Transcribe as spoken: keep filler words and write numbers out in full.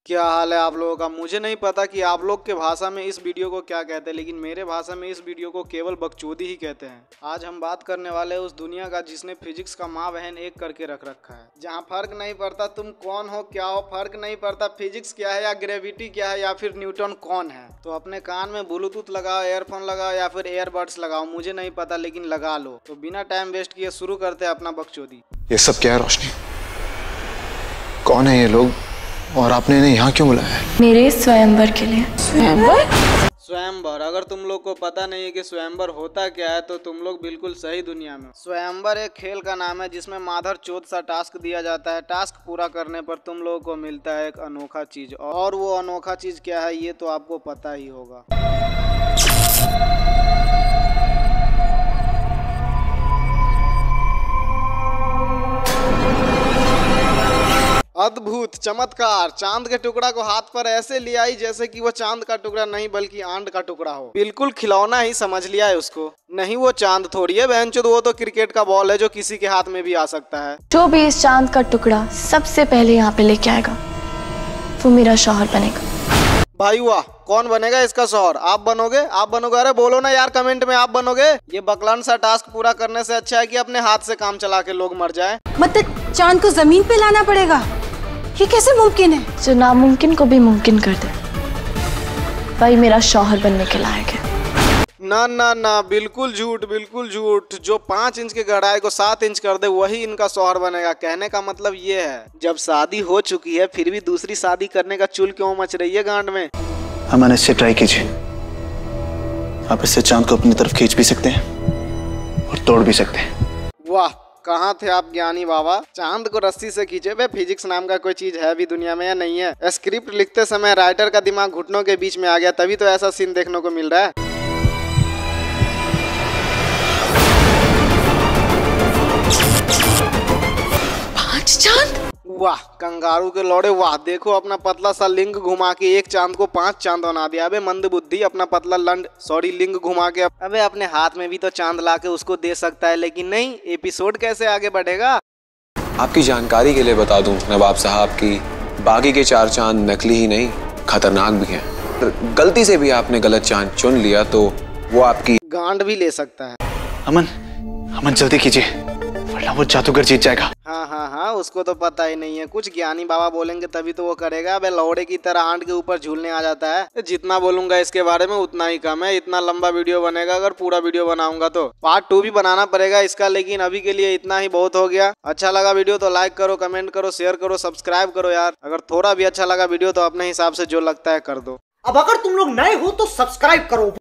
क्या हाल है आप लोगों का। मुझे नहीं पता कि आप लोग के भाषा में इस वीडियो को क्या कहते हैं, लेकिन मेरे भाषा में इस वीडियो को केवल बकचोदी ही कहते हैं। आज हम बात करने वाले हैं उस दुनिया का जिसने फिजिक्स का माँ बहन एक करके रख रखा है, जहाँ फर्क नहीं पड़ता तुम कौन हो क्या हो, फर्क नहीं पड़ता फिजिक्स क्या है या ग्रेविटी क्या है या फिर न्यूटन कौन है। तो अपने कान में ब्लूटूथ लगाओ, एयरफोन लगाओ या फिर एयरबड्स लगाओ, मुझे नहीं पता लेकिन लगा लो। तो बिना टाइम वेस्ट किए शुरू करते हैं अपना बकचोदी। ये सब क्या है रोशनी? कौन है ये लोग और आपने इन्हें यहाँ क्यों बुलाया है? मेरे स्वयंवर के लिए। स्वयंवर? स्वयंवर, अगर तुम लोग को पता नहीं है कि स्वयंवर होता क्या है तो तुम लोग बिल्कुल सही दुनिया में। स्वयंवर एक खेल का नाम है जिसमें माधर चोद सा टास्क दिया जाता है। टास्क पूरा करने पर तुम लोगों को मिलता है एक अनोखा चीज, और वो अनोखा चीज क्या है ये तो आपको पता ही होगा। अद्भुत चमत्कार, चांद के टुकड़ा को हाथ पर ऐसे ले आई जैसे कि वो चांद का टुकड़ा नहीं बल्कि आंड का टुकड़ा हो। बिल्कुल खिलौना ही समझ लिया है उसको। नहीं वो चांद थोड़ी है बहनचोद, वो तो क्रिकेट का बॉल है जो किसी के हाथ में भी आ सकता है। जो भी इस चांद का टुकड़ा सबसे पहले यहाँ पे लेके आएगा वो मेरा शौहर बनेगा। भाई वाह, कौन बनेगा इसका शौहर? आप बनोगे? आप बनोगे? अरे बोलो ना यार कमेंट में, आप बनोगे? ये बकलान सा टास्क पूरा करने से अच्छा है कि अपने हाथ से काम चला के लोग मर जाए। मतलब चांद को जमीन पे लाना पड़ेगा? ये कैसे मुमकिन है? जो नामुमकिन को भी मुमकिन कर दे वही मेरा शौहर बनने के लायक है। ना ना ना, बिल्कुल झूठ, बिल्कुल झूठ। जो पाँच इंच के गहराई को सात इंच कर दे वही इनका शौहर बनेगा। कहने का मतलब ये है, जब शादी हो चुकी है फिर भी दूसरी शादी करने का चुल क्यों मच रही है गांड में? अमन, इससे ट्राई कीजिए। आप इससे चांद को अपनी तरफ खींच भी सकते हैं और तोड़ भी सकते हैं। वाह, कहाँ थे आप ज्ञानी बाबा? चांद को रस्सी से खींचे। वे फिजिक्स नाम का कोई चीज है भी दुनिया में या नहीं है? स्क्रिप्ट लिखते समय राइटर का दिमाग घुटनों के बीच में आ गया, तभी तो ऐसा सीन देखने को मिल रहा है। पांच चांद? वाह कंगारू के लौड़े वाह। देखो अपना पतला सा लिंग घुमा के एक चांद को पांच चांद बना दिया। अबे मंद बुद्धि, अपना पतला लंड सॉरी लिंग घुमा के अबे अपने हाथ में भी तो चांद ला के उसको दे सकता है, लेकिन नहीं। एपिसोड कैसे आगे बढ़ेगा? आपकी जानकारी के लिए बता दूं नवाब साहब की बाकी के चार चांद नकली ही नहीं खतरनाक भी हैं। गलती से भी आपने गलत चांद चुन लिया तो वो आपकी गांड भी ले सकता है। अमन, अमन जल्दी कीजिए वरना वो जादूगर जीत जाएगा। हाँ हाँ हाँ, उसको तो पता ही नहीं है। कुछ ज्ञानी बाबा बोलेंगे तभी तो वो करेगा। अबे लौड़े की तरह आंट के ऊपर झूलने आ जाता है। जितना बोलूंगा इसके बारे में उतना ही कम है। इतना लंबा वीडियो बनेगा, अगर पूरा वीडियो बनाऊंगा तो पार्ट टू भी बनाना पड़ेगा इसका, लेकिन अभी के लिए इतना ही बहुत हो गया। अच्छा लगा वीडियो तो लाइक करो, कमेंट करो, शेयर करो, सब्सक्राइब करो यार। अगर थोड़ा भी अच्छा लगा वीडियो तो अपने हिसाब से जो लगता है कर दो। अब अगर तुम लोग नए हो तो सब्सक्राइब करो।